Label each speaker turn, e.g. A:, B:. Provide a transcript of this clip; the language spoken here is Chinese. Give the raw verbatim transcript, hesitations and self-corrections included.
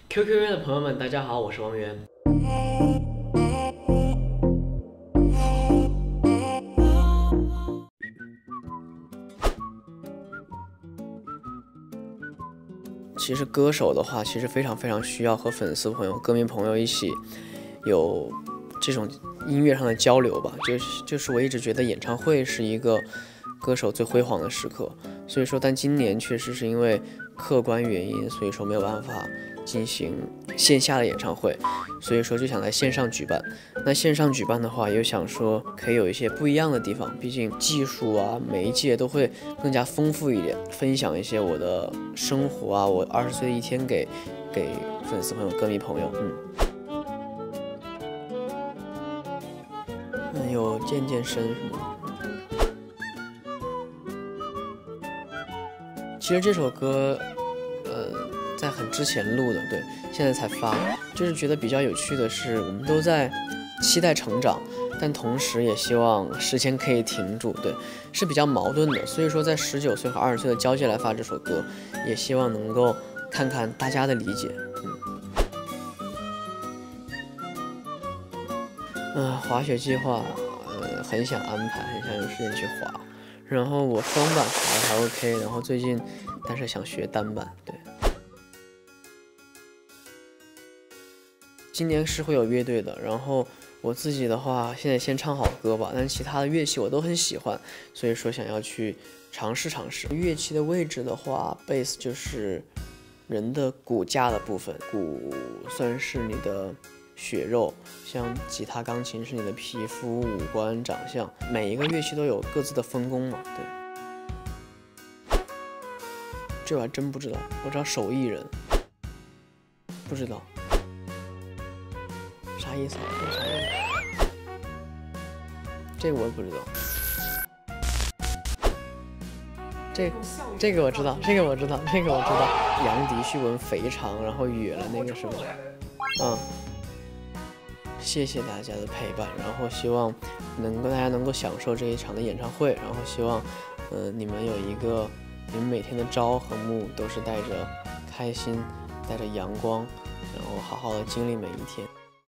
A: Q Q 音乐的朋友们，大家好，我是王源。其实歌手的话，其实非常非常需要和粉丝朋友、歌迷朋友一起有这种音乐上的交流吧。就是就是我一直觉得演唱会是一个歌手最辉煌的时刻。所以说，但今年确实是因为客观原因，所以说没有办法进行线下的演唱会，所以说就想在线上举办。那线上举办的话，又想说可以有一些不一样的地方，毕竟技术啊、媒介都会更加丰富一点，分享一些我的生活啊，我二十岁的一天给给粉丝朋友、歌迷朋友，嗯，嗯，有健健身是吗？其实这首歌，呃，在很之前录的，对，现在才发。就是觉得比较有趣的是，我们都在期待成长，但同时也希望时间可以停住，对，是比较矛盾的。所以说，在十九岁和二十岁的交界来发这首歌，也希望能够看看大家的理解，嗯，呃，滑雪计划，呃，很想安排，很想有时间去滑。然后我双板滑的还 OK， 然后最近但是想学单板，对。今年是会有乐队的，然后我自己的话，现在先唱好歌吧，但是其他的乐器我都很喜欢，所以说想要去尝试尝试。乐器的位置的话，贝斯就是人的骨架的部分，骨算是你的血肉，像吉他、钢琴是你的皮肤、五官、长相，每一个乐器都有各自的分工嘛，对。这我还真不知道，我知道手艺人，不知道。啥意思啊？这啥意思？这个我也不知道。这这个我知道，这个我知道，这个我知道。杨迪旭文肥肠，然后哕了那个是吧？嗯。谢谢大家的陪伴，然后希望能够大家能够享受这一场的演唱会，然后希望，嗯、呃，你们有一个你们每天的朝和暮都是带着开心，带着阳光，然后好好的经历每一天。